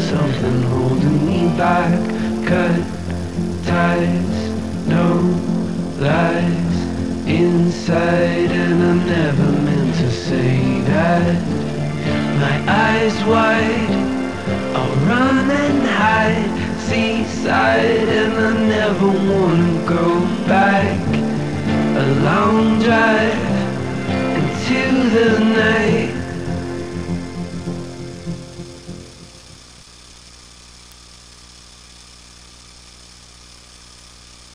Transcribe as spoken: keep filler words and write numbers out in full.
something holding me back. Cut ties, no lies inside, and I never meant to say that. My eyes wide, I'll run and hide, seaside, and I never wanna go back. A long drive,